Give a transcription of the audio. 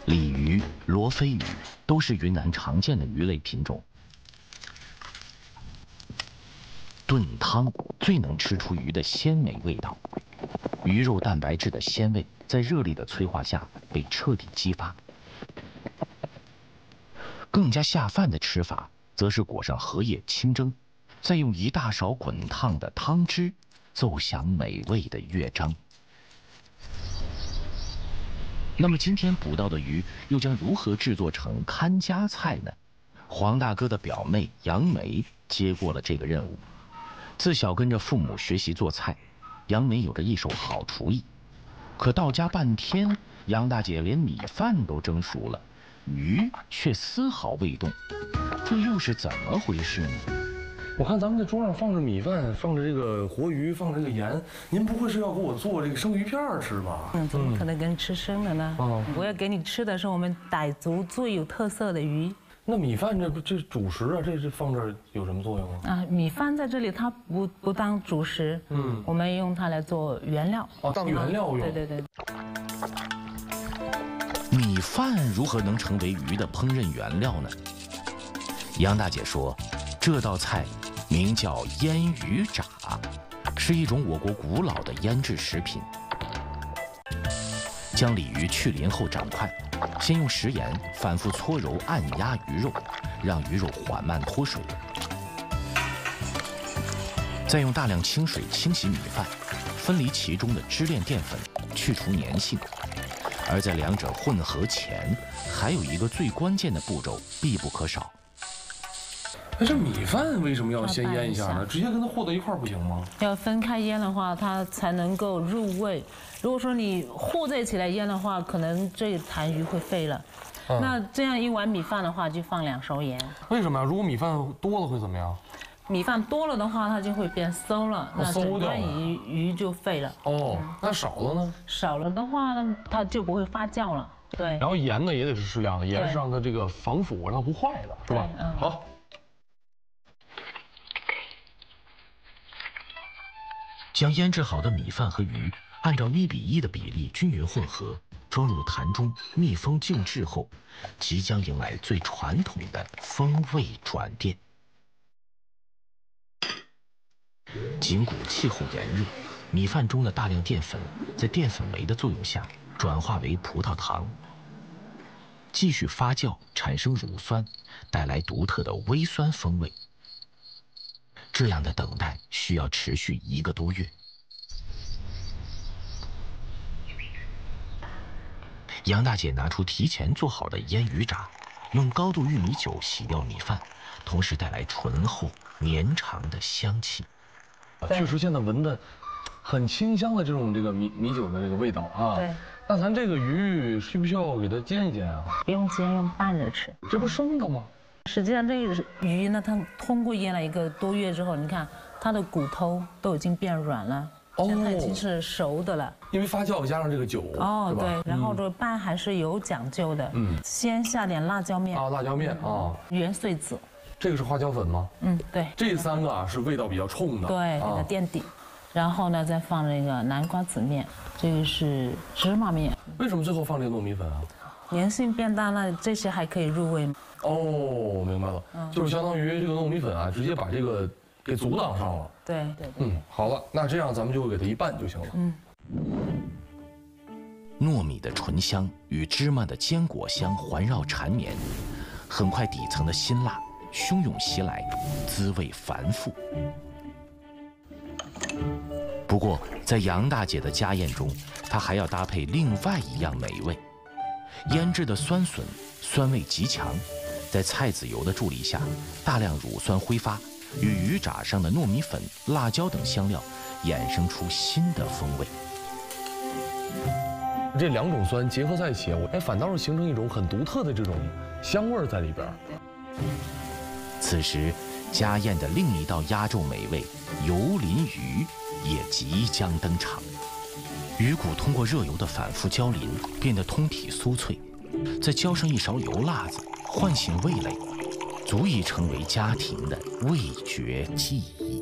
鲤鱼、罗非鱼都是云南常见的鱼类品种。炖汤最能吃出鱼的鲜美味道，鱼肉蛋白质的鲜味在热力的催化下被彻底激发。更加下饭的吃法，则是裹上荷叶清蒸，再用一大勺滚烫的汤汁奏响美味的乐章。那么今天捕到的鱼又将如何制作成看家菜呢？黄大哥的表妹杨梅接过了这个任务。自小跟着父母学习做菜，杨梅有着一手好厨艺。可到家半天，杨大姐连米饭都蒸熟了，鱼却丝毫未动，这又是怎么回事呢？ 我看咱们这桌上放着米饭，放着这个活鱼，放着这个盐，您不会是要给我做这个生鱼片吃吧？ 怎么可能给你吃生的呢？我要给你吃的是我们傣族最有特色的鱼。 那米饭这主食啊，这放这儿有什么作用啊？ 米饭在这里它不当主食，我们用它来做原料。 哦，当原料用。 对。 米饭如何能成为鱼的烹饪原料呢？杨大姐说，这道菜名叫腌鱼炸，是一种我国古老的腌制食品。将鲤鱼去鳞后斩块，先用食盐反复搓揉按压鱼肉，让鱼肉缓慢脱水。再用大量清水清洗米饭，分离其中的支链淀粉，去除粘性。而在两者混合前，还有一个最关键的步骤必不可少。 哎，这米饭为什么要先腌一下呢？直接跟它和到一块儿不行吗？ 要分开腌的话，它才能够入味。如果说你和在一起来腌的话，可能这坛鱼会废了。那这样一碗米饭的话，就放2勺盐。 为什么呀？如果米饭多了会怎么样？ 米饭多了的话，它就会变馊了，那整段鱼就废了。 哦，那少了呢？ 少了的话呢，它就不会发酵了。对。 然后盐呢也得是适量的，盐是让它这个防腐，让它不坏的，是吧？好。 将腌制好的米饭和鱼按照1:1的比例均匀混合，装入坛中密封静置后，即将迎来最传统的风味转变。紧鼓气候炎热，米饭中的大量淀粉在淀粉酶的作用下转化为葡萄糖，继续发酵产生乳酸，带来独特的微酸风味。这样的等待需要持续1个多月。杨大姐拿出提前做好的腌鱼炸，用高度玉米酒洗掉米饭，同时带来醇厚绵长的香气。 确实，现在闻的很清香的这个米酒的这个味道啊。 对。 那咱这个鱼需不需要给它煎一煎啊？ 不用煎，用拌着吃。 这不生的吗？ 实际上，这个鱼呢，它通过腌了1个多月之后，你看它的骨头都已经变软了，它已经是熟的了。 因为发酵加上这个酒， 对，然后这个拌还是有讲究的。先下点辣椒面。 辣椒面啊。 元穗子。 这个是花椒粉吗？ 对。 这3个是味道比较冲的。 对，给它垫底。然后呢，再放这个南瓜子面，这个是芝麻面。 为什么最后放这个糯米粉啊？ 粘性变大了，这些还可以入味。 哦，明白了，就是相当于这个糯米粉啊，直接把这个给阻挡上了。 对。 好了，那这样咱们就给它一拌就行了。 糯米的醇香与芝麻的坚果香环绕缠绵，很快底层的辛辣汹涌袭来，滋味繁复。不过，在杨大姐的家宴中，她还要搭配另外一样美味。腌制的酸笋酸味极强，在菜籽油的助力下，大量乳酸挥发，与鱼炸上的糯米粉、辣椒等香料衍生出新的风味。 这2种酸结合在一起，反倒是形成一种很独特的这种香味在里边。 此时，家宴的另一道压轴美味油淋鱼也即将登场。鱼骨通过热油的反复浇淋，变得通体酥脆，再浇上1勺油辣子，唤醒味蕾，足以成为家庭的味觉记忆。